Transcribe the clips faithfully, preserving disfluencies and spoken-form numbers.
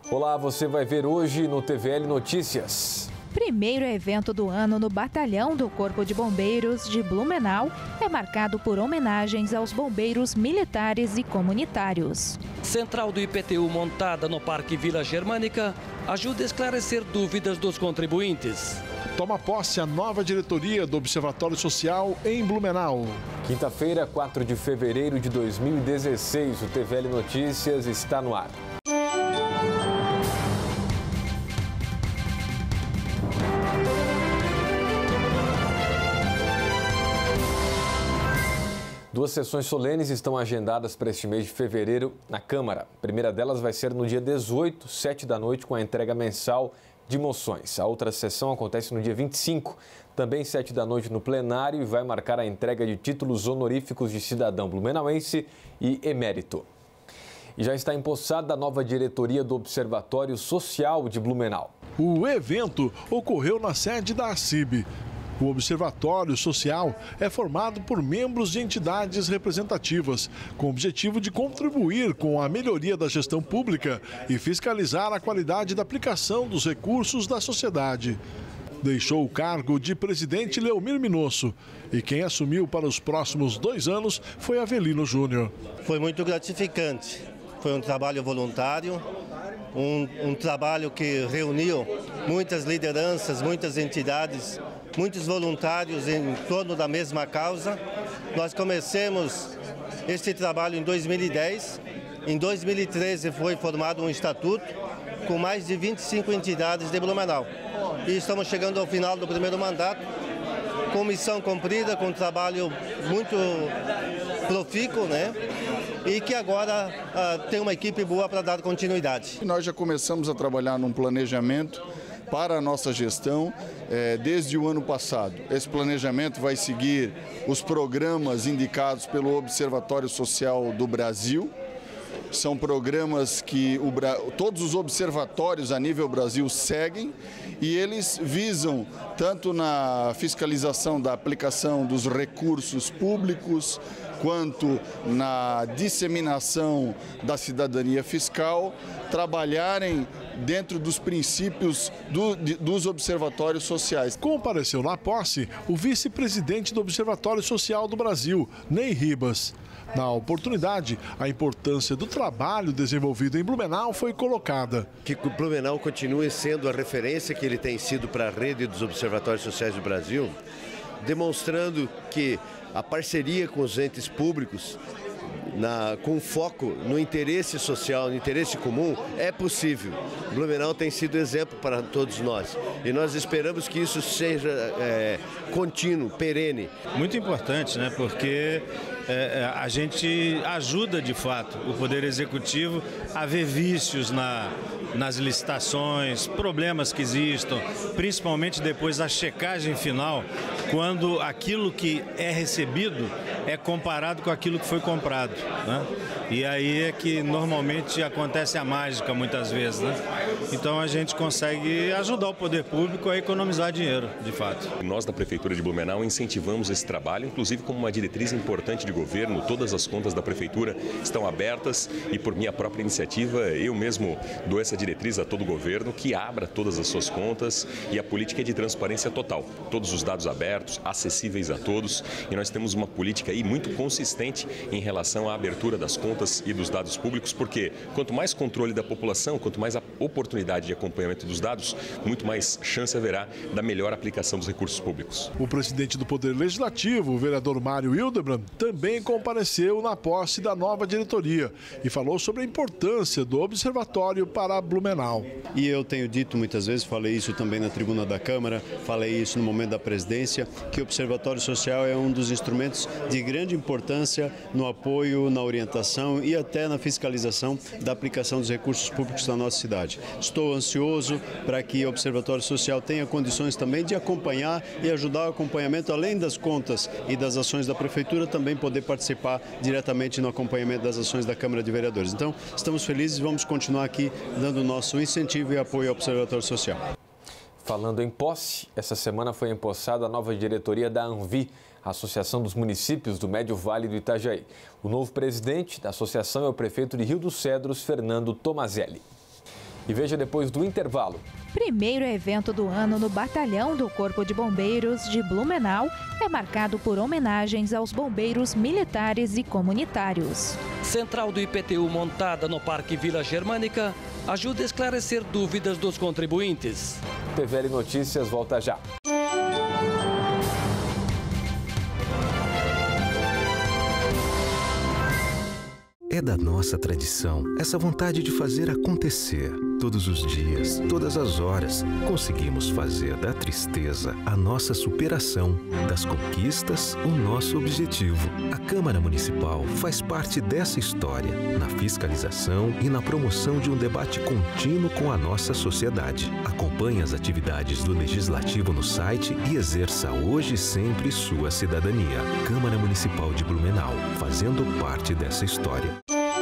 Olá, você vai ver hoje no T V L Notícias. Primeiro evento do ano no Batalhão do Corpo de Bombeiros de Blumenau é marcado por homenagens aos bombeiros militares e comunitários. Central do I P T U montada no Parque Vila Germânica ajuda a esclarecer dúvidas dos contribuintes. Toma posse a nova diretoria do Observatório Social em Blumenau. Quinta-feira, quatro de fevereiro de dois mil e dezesseis, o T V L Notícias está no ar. Duas sessões solenes estão agendadas para este mês de fevereiro na Câmara. A primeira delas vai ser no dia dezoito, sete da noite, com a entrega mensal de moções. A outra sessão acontece no dia vinte e cinco, também sete da noite no plenário, e vai marcar a entrega de títulos honoríficos de cidadão blumenauense e emérito. E já está empossada a nova diretoria do Observatório Social de Blumenau. O evento ocorreu na sede da A C I B. O Observatório Social é formado por membros de entidades representativas, com o objetivo de contribuir com a melhoria da gestão pública e fiscalizar a qualidade da aplicação dos recursos da sociedade. Deixou o cargo de presidente Leomir Minosso e quem assumiu para os próximos dois anos foi Avelino Júnior. Foi muito gratificante, foi um trabalho voluntário, um, um trabalho que reuniu muitas lideranças, muitas entidades, muitos voluntários em torno da mesma causa. Nós começamos este trabalho em dois mil e dez. Em dois mil e treze foi formado um estatuto com mais de vinte e cinco entidades de Blumenau. E estamos chegando ao final do primeiro mandato, com missão cumprida, com um trabalho muito profícuo, né? E que agora uh, tem uma equipe boa para dar continuidade. Nós já começamos a trabalhar num planejamento para a nossa gestão eh, desde o ano passado. Esse planejamento vai seguir os programas indicados pelo Observatório Social do Brasil. São programas que o, todos os observatórios a nível Brasil seguem e eles visam tanto na fiscalização da aplicação dos recursos públicos, quanto na disseminação da cidadania fiscal, trabalharem dentro dos princípios do, de, dos observatórios sociais. Compareceu na posse o vice-presidente do Observatório Social do Brasil, Ney Ribas. Na oportunidade, a importância do trabalho desenvolvido em Blumenau foi colocada. Que Blumenau continue sendo a referência que ele tem sido para a rede dos observatórios sociais do Brasil, demonstrando que a parceria com os entes públicos, na, com foco no interesse social, no interesse comum, é possível. Blumenau tem sido exemplo para todos nós e nós esperamos que isso seja é, contínuo, perene. Muito importante, né? Porque é, a gente ajuda de fato o Poder Executivo a ver vícios na, nas licitações, problemas que existam, principalmente depois da checagem final, quando aquilo que é recebido é comparado com aquilo que foi comprado, né? E aí é que normalmente acontece a mágica muitas vezes, né? Então a gente consegue ajudar o poder público a economizar dinheiro, de fato. Nós da Prefeitura de Blumenau incentivamos esse trabalho, inclusive como uma diretriz importante de governo. Todas as contas da Prefeitura estão abertas e por minha própria iniciativa eu mesmo dou essa diretriz a todo o governo que abra todas as suas contas, e a política é de transparência total. Todos os dados abertos, acessíveis a todos, e nós temos uma política aí muito consistente em relação à abertura das contas e dos dados públicos, porque quanto mais controle da população, quanto mais a oportunidade de acompanhamento dos dados, muito mais chance haverá da melhor aplicação dos recursos públicos. O presidente do Poder Legislativo, o vereador Mário Hildebrand, também compareceu na posse da nova diretoria e falou sobre a importância do observatório para Blumenau. E eu tenho dito muitas vezes, falei isso também na tribuna da Câmara, falei isso no momento da presidência, que o Observatório Social é um dos instrumentos de grande importância no apoio, na orientação e até na fiscalização da aplicação dos recursos públicos na nossa cidade. Estou ansioso para que o Observatório Social tenha condições também de acompanhar e ajudar o acompanhamento, além das contas e das ações da Prefeitura, também poder participar diretamente no acompanhamento das ações da Câmara de Vereadores. Então, estamos felizes e vamos continuar aqui dando nosso incentivo e apoio ao Observatório Social. Falando em posse, essa semana foi empossada a nova diretoria da ANVI, a Associação dos Municípios do Médio Vale do Itajaí. O novo presidente da associação é o prefeito de Rio dos Cedros, Fernando Tomazelli. E veja depois do intervalo. Primeiro evento do ano no Batalhão do Corpo de Bombeiros de Blumenau é marcado por homenagens aos bombeiros militares e comunitários. Central do I P T U montada no Parque Vila Germânica ajuda a esclarecer dúvidas dos contribuintes. T V L Notícias volta já. É da nossa tradição essa vontade de fazer acontecer. Todos os dias, todas as horas, conseguimos fazer da tristeza a nossa superação, das conquistas o nosso objetivo. A Câmara Municipal faz parte dessa história, na fiscalização e na promoção de um debate contínuo com a nossa sociedade. Acompanhe as atividades do Legislativo no site e exerça hoje e sempre sua cidadania. Câmara Municipal de Blumenau, fazendo parte dessa história.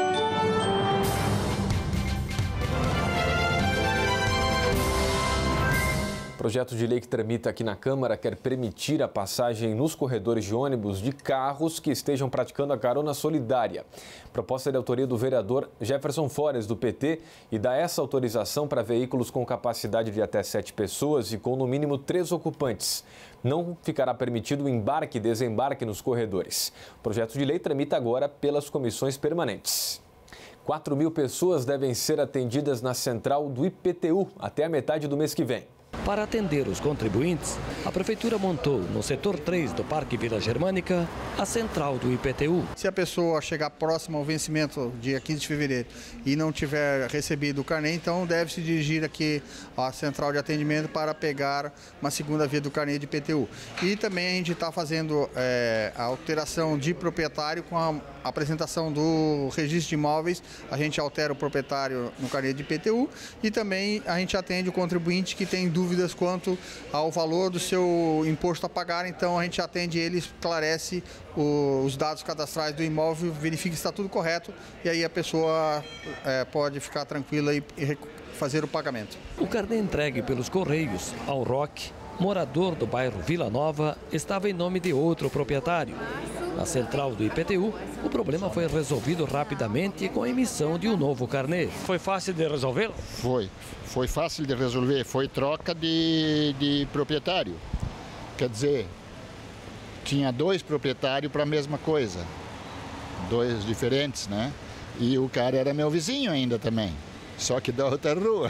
O projeto de lei que tramita aqui na Câmara quer permitir a passagem nos corredores de ônibus de carros que estejam praticando a carona solidária. Proposta de autoria do vereador Jefferson Forres, do P T, e dá essa autorização para veículos com capacidade de até sete pessoas e com no mínimo três ocupantes. Não ficará permitido o embarque e desembarque nos corredores. O projeto de lei tramita agora pelas comissões permanentes. quatro mil pessoas devem ser atendidas na central do I P T U até a metade do mês que vem. Para atender os contribuintes, a Prefeitura montou, no setor três do Parque Vila Germânica, a central do I P T U. Se a pessoa chegar próximo ao vencimento, dia quinze de fevereiro, e não tiver recebido o carnê, então deve se dirigir aqui à central de atendimento para pegar uma segunda via do carnê de I P T U. E também a gente está fazendo é, a alteração de proprietário com a apresentação do registro de imóveis. A gente altera o proprietário no carnê de I P T U e também a gente atende o contribuinte que tem dúvidas quanto ao valor do seu imposto a pagar. Então a gente atende ele, esclarece o, os dados cadastrais do imóvel, verifica se está tudo correto e aí a pessoa é, pode ficar tranquila e, e fazer o pagamento. O carnê entregue pelos Correios ao Roque, morador do bairro Vila Nova, estava em nome de outro proprietário. Na central do I P T U, o problema foi resolvido rapidamente com a emissão de um novo carnê. Foi fácil de resolver? Foi, foi fácil de resolver, foi troca de, de proprietário. Quer dizer, tinha dois proprietários para a mesma coisa, dois diferentes, né? E o cara era meu vizinho ainda também, só que da outra rua.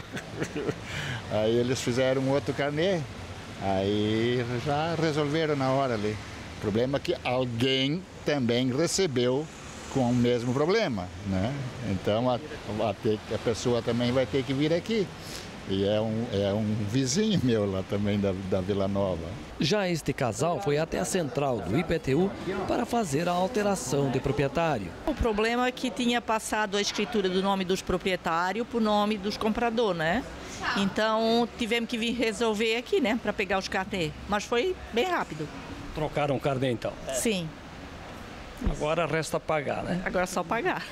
Aí eles fizeram um outro carnê, aí já resolveram na hora ali. O problema é que alguém também recebeu com o mesmo problema, né? Então a, a, a pessoa também vai ter que vir aqui. E é um, é um vizinho meu lá também da, da Vila Nova. Já este casal foi até a central do I P T U para fazer a alteração de proprietário. O problema é que tinha passado a escritura do nome dos proprietários para o nome dos compradores, né? Então tivemos que vir resolver aqui, né, para pegar os carnês. Mas foi bem rápido. Trocaram o carnê então? Sim. Agora resta pagar, né? Agora é só pagar.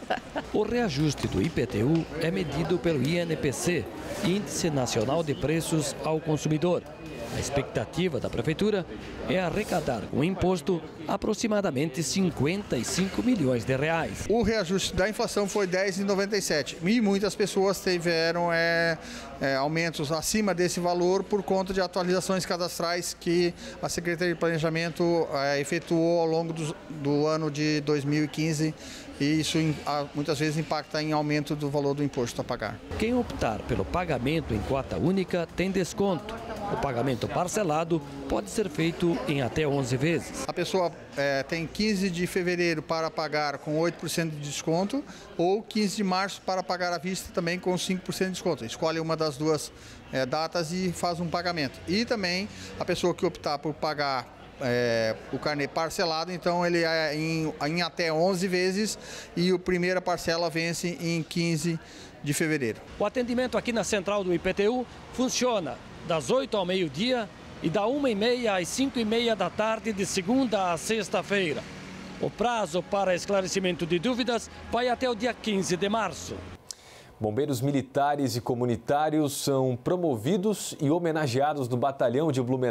O reajuste do I P T U é medido pelo I N P C, Índice Nacional de Preços ao Consumidor. A expectativa da Prefeitura é arrecadar com o imposto aproximadamente cinquenta e cinco milhões de reais. O reajuste da inflação foi dez vírgula noventa e sete e muitas pessoas tiveram é, é, aumentos acima desse valor por conta de atualizações cadastrais que a Secretaria de Planejamento é, efetuou ao longo do, do ano de dois mil e quinze. E isso muitas vezes impacta em aumento do valor do imposto a pagar. Quem optar pelo pagamento em cota única tem desconto. O pagamento parcelado pode ser feito em até onze vezes. A pessoa é, tem quinze de fevereiro para pagar com oito por cento de desconto ou quinze de março para pagar à vista também com cinco por cento de desconto. Escolhe uma das duas é, datas e faz um pagamento. E também a pessoa que optar por pagar É, o carnê parcelado, então ele é em, em até onze vezes e a primeira parcela vence em quinze de fevereiro. O atendimento aqui na central do I P T U funciona das oito ao meio-dia e da uma e meia às cinco e meia da tarde de segunda a sexta-feira. O prazo para esclarecimento de dúvidas vai até o dia quinze de março. Bombeiros militares e comunitários são promovidos e homenageados no Batalhão de Blumenau.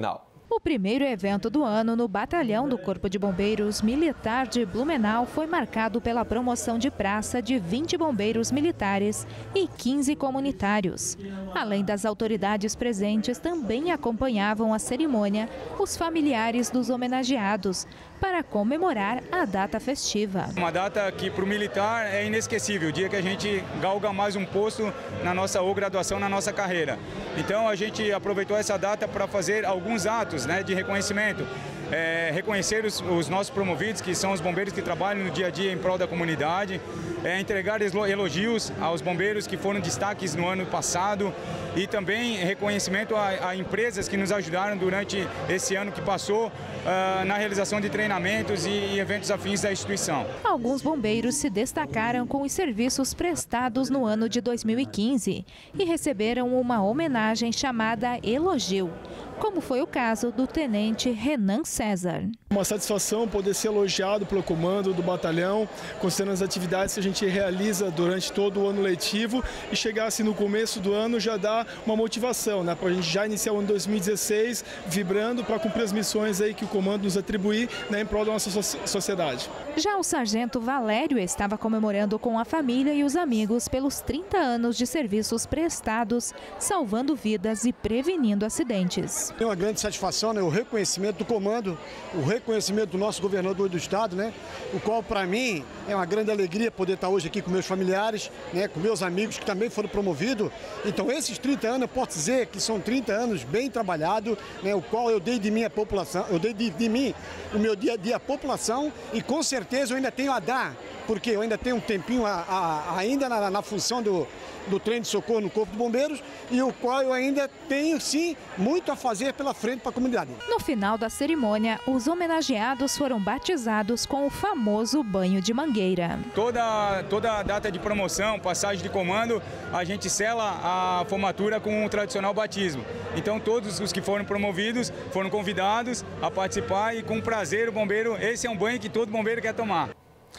O primeiro evento do ano no Batalhão do Corpo de Bombeiros Militar de Blumenau foi marcado pela promoção de praça de vinte bombeiros militares e quinze comunitários. Além das autoridades presentes, também acompanhavam a cerimônia os familiares dos homenageados, para comemorar a data festiva. Uma data que para o militar é inesquecível, o dia que a gente galga mais um posto na nossa ou graduação na nossa carreira. Então a gente aproveitou essa data para fazer alguns atos, né, de reconhecimento. É, reconhecer os, os nossos promovidos, que são os bombeiros que trabalham no dia a dia em prol da comunidade, é, entregar elogios aos bombeiros que foram destaques no ano passado e também reconhecimento a, a empresas que nos ajudaram durante esse ano que passou uh, na realização de treinamentos e, e eventos afins da instituição. Alguns bombeiros se destacaram com os serviços prestados no ano de dois mil e quinze e receberam uma homenagem chamada Elogio, como foi o caso do tenente Renan César. Uma satisfação poder ser elogiado pelo comando do batalhão, considerando as atividades que a gente realiza durante todo o ano letivo, e chegar assim no começo do ano já dá uma motivação, né, para a gente já iniciar o ano dois mil e dezesseis vibrando para cumprir as missões aí que o comando nos atribuir, né, em prol da nossa sociedade. Já o sargento Valério estava comemorando com a família e os amigos pelos trinta anos de serviços prestados, salvando vidas e prevenindo acidentes. É uma grande satisfação, né, o reconhecimento do comando, o reconhecimento do nosso governador do estado, né, o qual para mim é uma grande alegria poder estar hoje aqui com meus familiares, né, com meus amigos que também foram promovidos. Então esses trinta anos eu posso dizer que são trinta anos bem trabalhados, né, o qual eu dei de mim a população, eu dei de, de mim o meu dia a dia à população, e com certeza eu ainda tenho a dar, porque eu ainda tenho um tempinho a, a, ainda na, na função do do trem de socorro no Corpo de Bombeiros, e o qual eu ainda tenho, sim, muito a fazer pela frente para a comunidade. No final da cerimônia, os homenageados foram batizados com o famoso banho de mangueira. Toda, toda data de promoção, passagem de comando, a gente sela a formatura com o tradicional batismo. Então todos os que foram promovidos foram convidados a participar, e com prazer o bombeiro, esse é um banho que todo bombeiro quer tomar.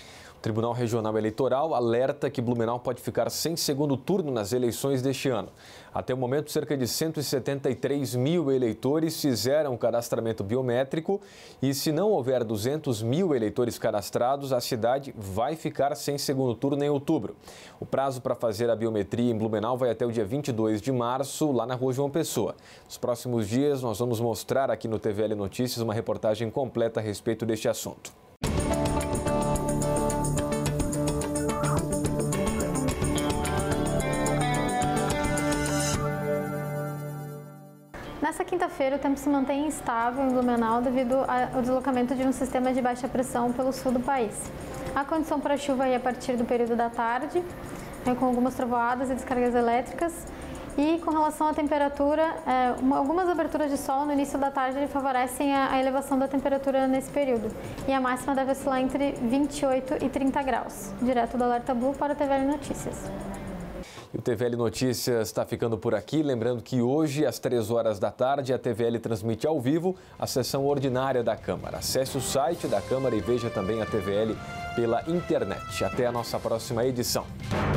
O Tribunal Regional Eleitoral alerta que Blumenau pode ficar sem segundo turno nas eleições deste ano. Até o momento, cerca de cento e setenta e três mil eleitores fizeram o cadastramento biométrico, e se não houver duzentos mil eleitores cadastrados, a cidade vai ficar sem segundo turno em outubro. O prazo para fazer a biometria em Blumenau vai até o dia vinte e dois de março, lá na Rua João Pessoa. Nos próximos dias, nós vamos mostrar aqui no T V L Notícias uma reportagem completa a respeito deste assunto. Nessa quinta-feira, o tempo se mantém instável em Blumenau devido ao deslocamento de um sistema de baixa pressão pelo sul do país. Há condição para chuva aí a partir do período da tarde, com algumas trovoadas e descargas elétricas. E com relação à temperatura, é, uma, algumas aberturas de sol no início da tarde favorecem a, a elevação da temperatura nesse período. E a máxima deve oscilar entre vinte e oito e trinta graus. Direto do Alerta Blue para o T V L Notícias. O T V L Notícias está ficando por aqui. Lembrando que hoje, às três horas da tarde, a T V L transmite ao vivo a sessão ordinária da Câmara. Acesse o site da Câmara e veja também a T V L pela internet. Até a nossa próxima edição.